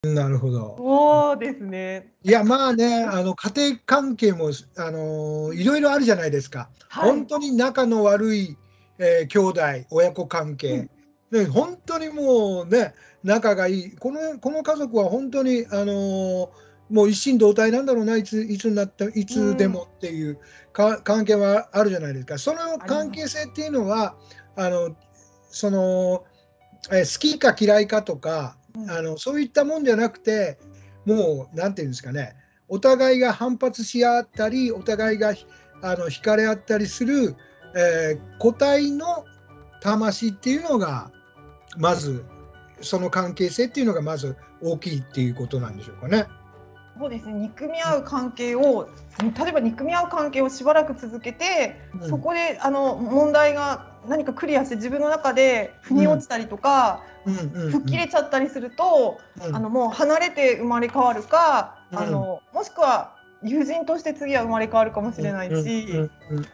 なるほど。 そうですね。 いや、まあね、家庭関係も、いろいろあるじゃないですか。 はい。 本当に仲の悪い、兄弟、親子関係。で、本当にもうね、仲がいい。この家族は本当に、もう一心同体なんだろうな、いつになった、いつでもっていう関係はあるじゃないですか。そのあります。 関係性っていうのは、あの、その、好きか嫌いかとか、そういったもんじゃなくて、もう、なんていうんですかね、お互いが反発し合ったり、お互いが惹かれ合ったりする、個体の魂っていうのが、まず、その関係性っていうのがまず大きいっていうことなんでしょうかね。 そうですね、憎み合う関係を、例えば憎み合う関係をしばらく続けて、そこで問題が何かクリアして自分の中で腑に落ちたりとか、吹っ切れちゃったりすると、もう離れて生まれ変わるか、もしくは友人として次は生まれ変わるかもしれないし、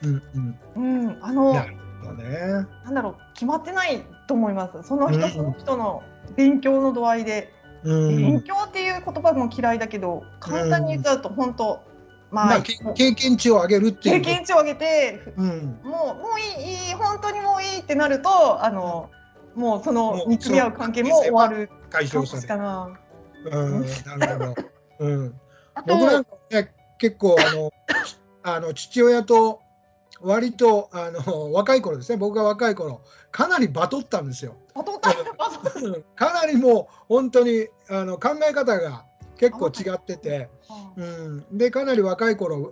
なんだろう、決まってないと思います。その人その人の勉強の度合いで。勉強っていう言葉も嫌いだけど、簡単に言っちゃうと本当、 まあ、経験値を上げるっていう。 経験値を上げて、もういい、本当にもういいってなると、もうその憎み合う関係も終わる解消されるかな。 なるほど。僕なんかね、結構父親と割と若い頃ですね、僕が若い頃かなりバトったんですよ。かなりもう本当に考え方が結構違ってて、でかなり若い頃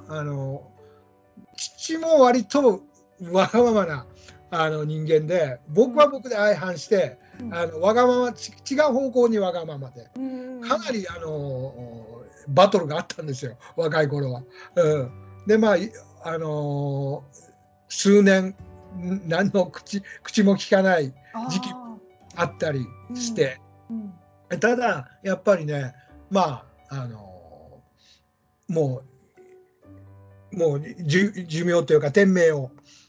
父も割とわがままな人間で、僕は僕で相反して、わがまま違う方向にわがままで、かなりバトルがあったんですよ、若い頃は。でまあ数年何の口も聞かない時期もあったりして、ただやっぱりね、まあもう寿命というか天命を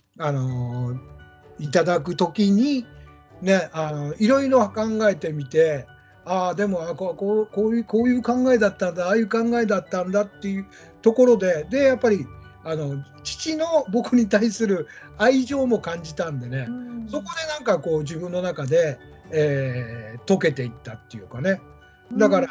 いただくときにね、いろいろ考えてみて、でもこういう考えだったんだ、ああいう考えだったんだっていうところで、やっぱり父の僕に対する愛情も感じたんでね、そこでなんかこう自分の中で、溶けていったっていうかね。だから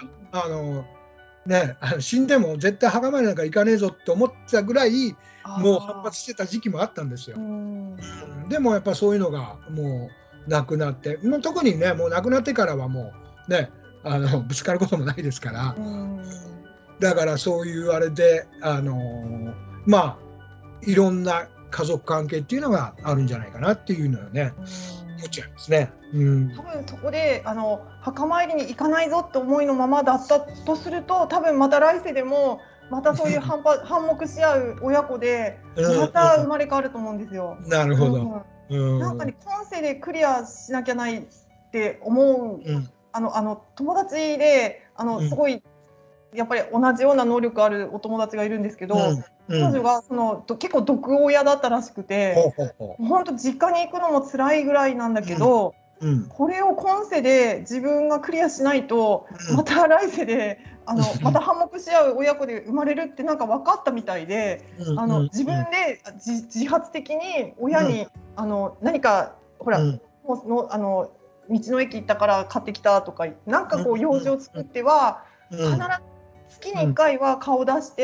死んでも絶対墓参りなんか行かねえぞって思ってたぐらいもう反発してた時期もあったんですよ。でもやっぱそういうのがもうなくなって、特にね、もうなくなってからはもうね、ぶつかることもないですから、だからそういうあれでまあいろんな家族関係っていうのがあるんじゃないかなっていうのをね、思っちゃいますね。 多分そこで墓参りに行かないぞって思いのままだったとすると、多分また来世でもまたそういう反目し合う親子でまた生まれ変わると思うんですよ。 なるほど。 なんかね、今世でクリアしなきゃないって思う、友達ですごいやっぱり同じような能力あるお友達がいるんですけど、彼女が結構毒親だったらしくて、本当実家に行くのも辛いぐらいなんだけど、これを今世で自分がクリアしないと、また来世でまた反目し合う親子で生まれるってなんか分かったみたいで、自分で自発的に親に何かほら道の駅行ったから買ってきたとか、なんかこう用事を作っては必ず月に1回は顔出して、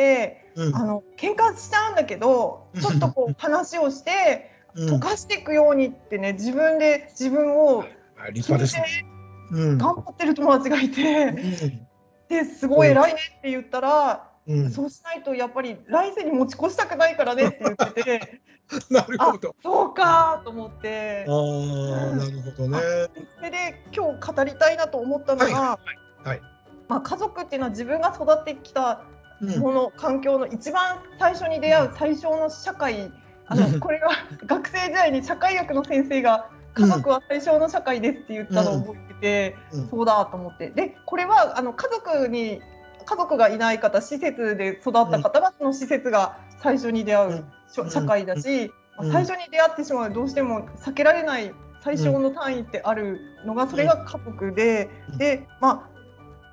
喧嘩しちゃうんだけど、ちょっとこう話をして溶かしていくようにってね、自分で自分を決めて頑張ってる友達がいて、ですごい偉いねって言ったら、そうしないとやっぱり来世に持ち越したくないからねって言っててなるほど。 そうかと思って。 なるほどね。 それで今日語りたいなと思ったのが、家族っていうのは自分が育ってきたもの、環境の一番最初に出会う最初の社会、これは学生時代に社会学の先生が家族は最小の社会ですって言ったのを覚えてて、そうだと思って、でこれは家族がいない方、施設で育った方はその施設が最初に出会う社会だし、最初に出会ってしまうどうしても避けられない最小の単位ってあるのが、それが家族で、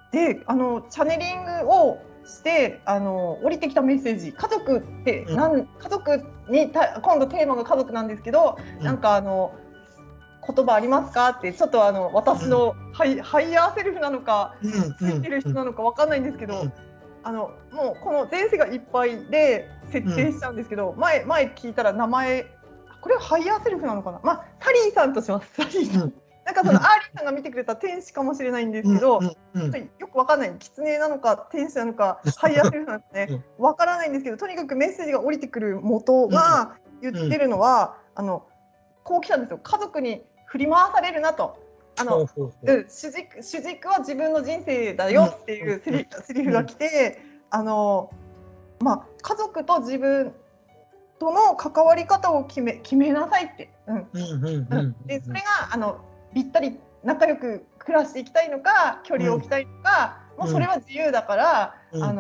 でチャネリングをして降りてきたメッセージ、家族って家族に今度テーマが家族なんですけど、なんか言葉ありますかって、ちょっと私のハイヤーセルフなのか、ついてる人なのかわかんないんですけど、もうこの前世がいっぱいで設定しちゃうんですけど、前聞いたら名前、これはハイヤーセルフなのかな、サリーさんとします。サリーさんなんかそのアーリーさんが見てくれた天使かもしれないんですけど、よくわかんない、狐なのか天使なのかハイヤーセルフなのかね、わからないんですけど、とにかくメッセージが降りてくる元が言ってるのは、こう来たんですよ。家族に振り回されるなと。主軸は自分の人生だよっていうセリフが来て、家族と自分との関わり方を決めなさいって。でそれがぴったり仲良く暮らしていきたいのか、距離を置きたいのか、もうそれは自由だから、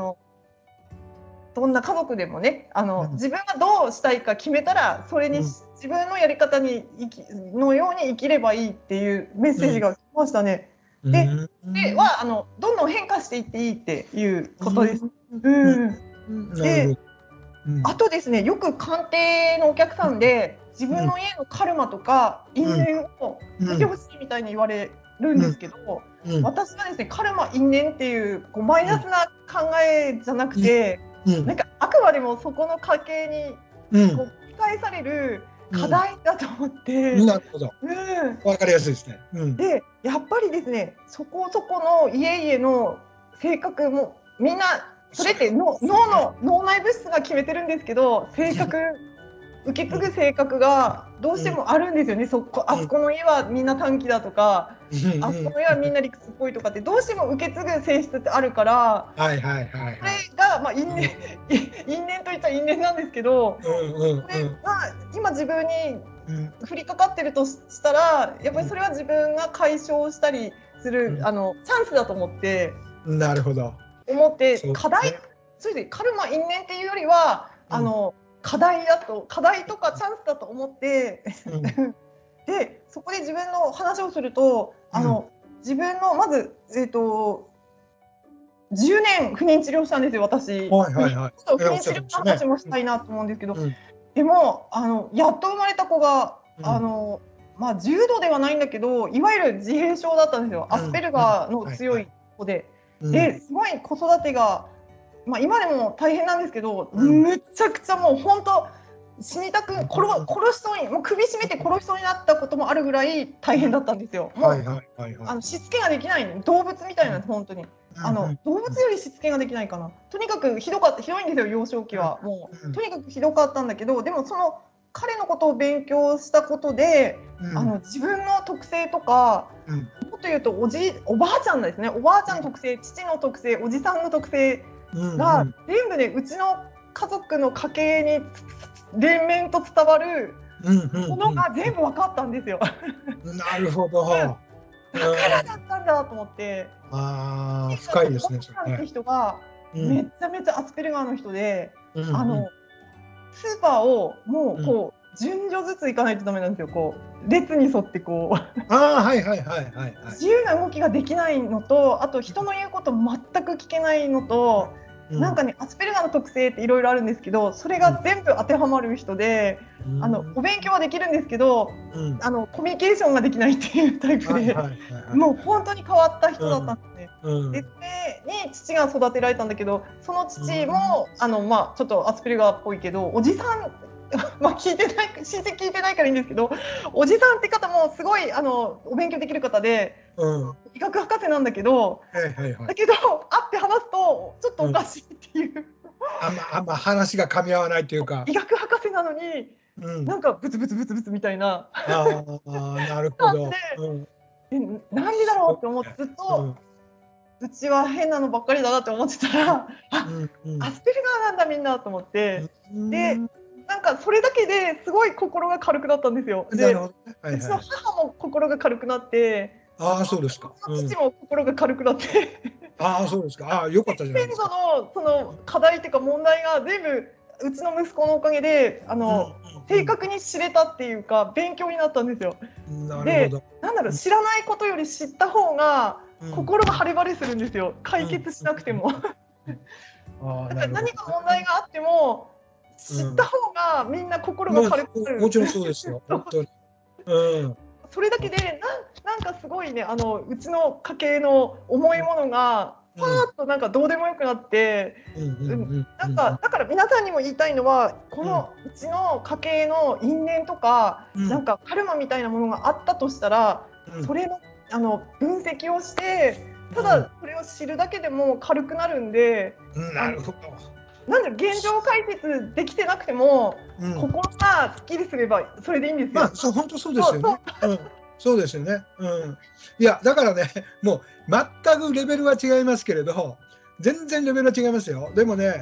どんな家族でもね、自分がどうしたいか決めたら、それに自分のやり方のように生きればいいっていうメッセージが来ましたね。でどんどん変化していっていいっていうことです。で、あとですね、よく鑑定のお客さんで自分の家のカルマとか因縁を見てほしいみたいに言われるんですけど、私はですね、カルマ因縁っていうマイナスな考えじゃなくて、なんかあくまでもそこの家系に繰り返される課題だと思って、 なるほど、わかりやすいですね。 でやっぱりですね、そこそこの家々の性格もみんなそれって脳内物質が決めてるんですけど、性格受け継ぐ性格がどうしてもあるんですよね。あそこの家はみんな短気だとか、あそこの家はみんな理屈っぽいとかってどうしても受け継ぐ性質ってあるから、それが因縁といっちゃ因縁なんですけど、それが今自分に降りかかってるとしたら、やっぱりそれは自分が解消したりするチャンスだと思って。 なるほど。 課題、それでカルマ因縁っていうよりは課題とかチャンスだと思ってでそこで自分の話をすると、自分のまず10年不妊治療したんですよ、私。不妊治療の話もしたいなと思うんですけど、でもやっと生まれた子が重度ではないんだけど、いわゆる自閉症だったんですよ。アスペルガーの強い子で。ですごい子育てが、今でも大変なんですけど、めちゃくちゃもう本当死にたく殺しそうに、もう首絞めて殺しそうになったこともあるぐらい大変だったんですよ。もうしつけができない、動物みたいなんです、本当に。動物よりしつけができないかな。とにかくひどいんですよ、幼少期は。もうとにかくひどかったんだけど、でもその彼のことを勉強したことで、自分の特性とか、もっと言うとおばあちゃんですね、おばあちゃんの特性、父の特性、おじさんの特性が全部ね、うちの家族の家系に連綿と伝わるものが全部分かったんですよ。 なるほど。 だからだったんだと思って。 深いですね。 おばあちゃんって人がめちゃめちゃアスペルガーの人で、スーパーをもうこう順序ずつ行かないとダメなんですよ。こう列に沿ってこう自由な動きができないのと、あと人の言うこと全く聞けないのと、なんかね、アスペルガーの特性っていろいろあるんですけど、それが全部当てはまる人で、お勉強はできるんですけど、コミュニケーションができないっていうタイプで、もう本当に変わった人だったんですね。でそれに父が育てられたんだけど、その父もちょっとアスペルガーっぽいけど、おじさん聞いてないからいいんですけど、おじさんって方もすごいお勉強できる方で、医学博士なんだけど、会って話すとちょっとおかしいっていう、 話が噛み合わないというか、 医学博士なのに、なんかブツブツみたいな。 なるほど。 なんでだろうって思ってずっと、うちは変なのばっかりだなって思ってたら、アスペルガーなんだみんなと思って、でなんかそれだけですごい心が軽くなったんですよ。で、うちの母も心が軽くなって、 そうですか。 父も心が軽くなって、 そうですか。よかったじゃないですか。 先祖のその課題っていうか問題が全部うちの息子のおかげで正確に知れたっていうか、勉強になったんですよ。で、なんだろう、知らないことより知った方が心が晴れ晴れするんですよ、解決しなくても。だから何か問題があっても知った方がみんな心が軽くなる。 もちろんそうですよ、本当に。 それだけでなんかすごいね、うちの家計の重いものがパーッとなんかどうでもよくなって、なんかだから皆さんにも言いたいのは、このうちの家計の因縁とか、なんかカルマみたいなものがあったとしたら、それの分析をして、ただそれを知るだけでも軽くなるんで。 なるほど。 なんで現状解決できてなくても、心がすっきりすればそれでいいんですよ。 まあ、本当そうですよね。そうですよね。いや、だからね、もう全くレベルは違いますけれど、全然レベルは違いますよ。でもね、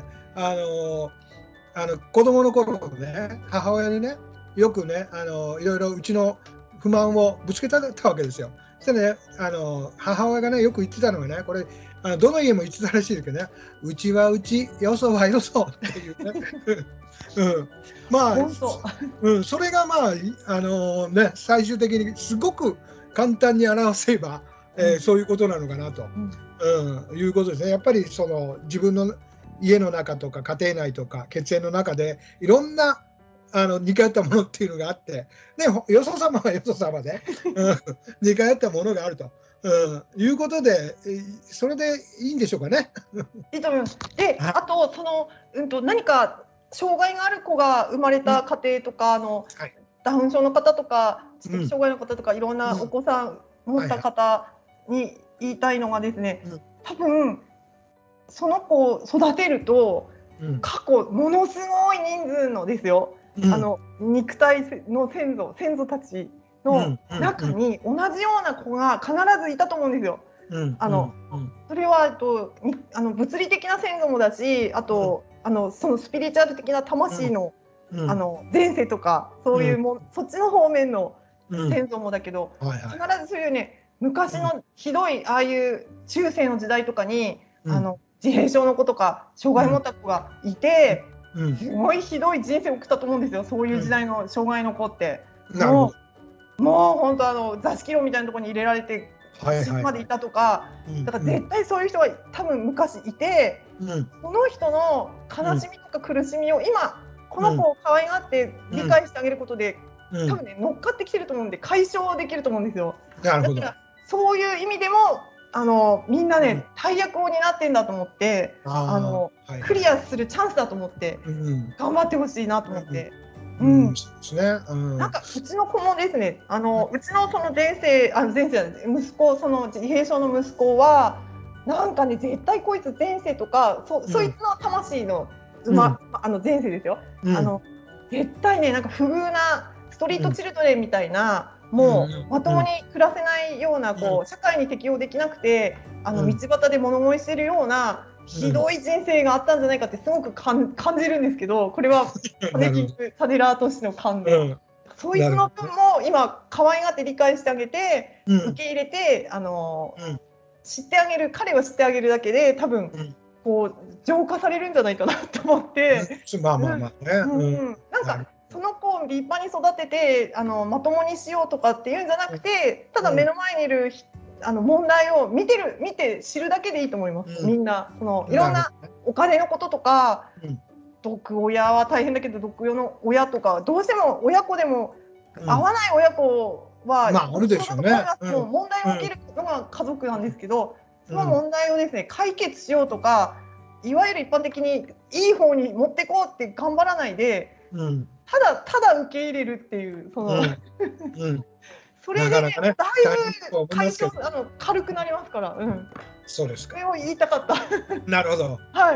子供の頃のね、母親にね、よくね、いろいろうちの不満をぶつけたわけですよ。そしてね、母親がね、よく言ってたのがね、これ、どの家も言ってたらしいですけどね、うちはうち、よそはよそっていうね。まあ、それがまあ、ね、最終的にすごく簡単に表せば、そういうことなのかなと、いうことですね。やっぱりその自分の家の中とか家庭内とか血縁の中でいろんな似通ったものっていうのがあって、ね、よそ様はよそ様で、似通ったものがあると、いうことで、それでいいんでしょうかね。 いいと思います。で、あと何か障害がある子が生まれた家庭とか、ダウン症の方とか知的障害の方とか、いろんなお子さん持った方に言いたいのがですね、多分その子を育てると、過去ものすごい人数のですよ、肉体の先祖たちの中に同じような子が必ずいたと思うんですよ。それは物理的な先祖もだし、あとそのスピリチュアル的な魂の前世とか、そういうそっちの方面の先祖もだけど、必ずそういうね、昔のひどいああいう中世の時代とかに自閉症の子とか障害を持った子がいて、すごいひどい人生を送ったと思うんですよ、そういう時代の障害の子って。もう本当座敷牢みたいなところに入れられて死ぬまでいたとか、だから絶対そういう人が多分昔いて、その人の悲しみとか苦しみを今この子を可愛がって理解してあげることで、多分ね乗っかってきてると思うんで解消できると思うんですよ。 なるほど。 だからそういう意味でもみんなね、大役を担ってんだと思って、クリアするチャンスだと思って頑張ってほしいなと思って。なんかうちの子もですね、うちのその前世息子、その自閉症の息子はなんかね、絶対こいつ前世とかそいつの魂の前世ですよ、絶対ね、なんか不遇なストリートチルドレンみたいな、もうまともに暮らせないような、社会に適応できなくて道端で物乞いしてるようなひどい人生があったんじゃないかってすごく感じるんですけど、これはサデラート氏の勘で、そいつの分も今可愛がって理解してあげて、受け入れて知ってあげる、彼は知ってあげるだけで多分こう浄化されるんじゃないかなと思って、なんかその子を立派に育ててまともにしようとかっていうんじゃなくて、ただ目の前にいる問題を見て知るだけでいいと思います。みんないろんなお金のこととか、毒親は大変だけど毒親の親とか、どうしても親子でも合わない親子はあるでしょうね。 問題を起きるのが家族なんですけど、その問題をですね解決しようとか、いわゆる一般的にいい方に持ってこうって頑張らないで、ただ受け入れるっていうそれで、ね、だいぶ解消軽くなりますから。 そうですか。 それを言いたかった。 なるほど。 はい。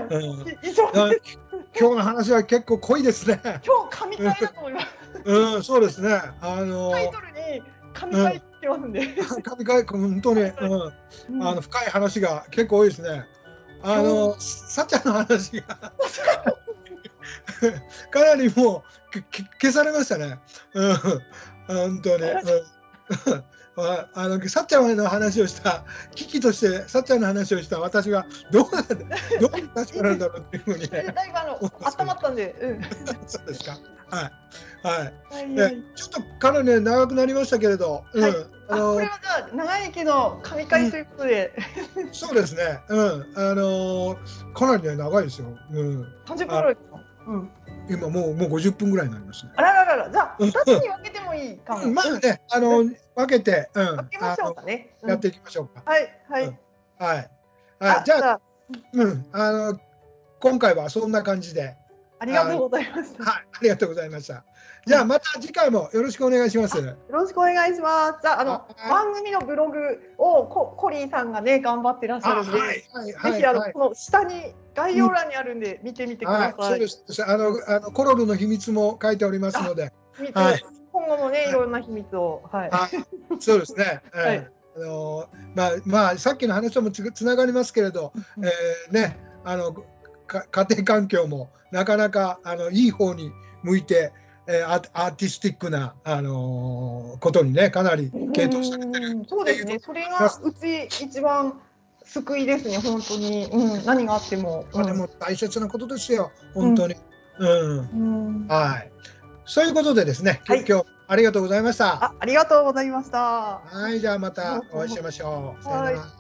以上です。 今日の話は結構濃いですね。 今日神回だと思います。 そうですね。 タイトルに神回ってますんで。 神回、本当に深い話が結構多いですね。さっちゃんの話がかなりもう消されましたね。本当に。 さっちゃんの話をした危機としてさっちゃんの話をした私がどういう確かなんだろうっていうふうにね。 だいぶ温まったんで。 そうですか。はいはい。ちょっとかなりね長くなりましたけれど、 これはじゃあ長生きの神回ということで。 そうですね。かなりね長いですよ。 30分ぐらい。 今もう50分ぐらいになりますね。 あららら、じゃあ2つに分けてもいいかも。 まあね、分けて、 分けましょうかね。 やっていきましょうか。 はいはいはい。じゃあ、今回はそんな感じで。 ありがとうございました。 はい、ありがとうございました。じゃあまた次回もよろしくお願いします。よろしくお願いします。じゃあ番組のブログをコリーさんがね頑張ってらっしゃるんで、ぜひこの下に概要欄にあるんで見てみてください。 そうです。コロルの秘密も書いておりますので、 今後もねいろんな秘密を。 そうですね。まあさっきの話ともつながりますけれど、ね家庭環境もなかなかいい方に向いて、アーティスティックなことにねかなり傾倒されてる。 そうですね。それがうち一番救いですね。本当に、何があっても。 でも大切なことですよ。本当に。はい。そういうことでですね。今日ありがとうございました。 ありがとうございました。 はい、じゃあまたお会いしましょう。さよなら。